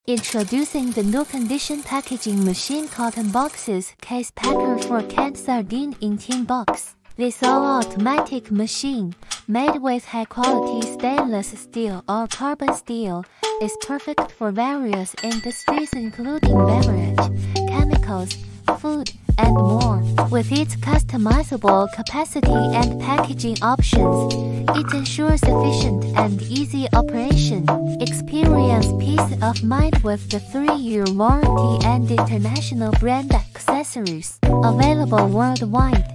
Introducing the new condition packaging machine Cotton Boxes Case Packer for canned sardine in tin box. This all-automatic machine, made with high-quality stainless steel or carbon steel, is perfect for various industries including beverage, chemicals, food, and more. With its customizable capacity and packaging options, it ensures efficient and easy operation. Experience peace of mind with the 3-year warranty and international brand accessories. Available worldwide.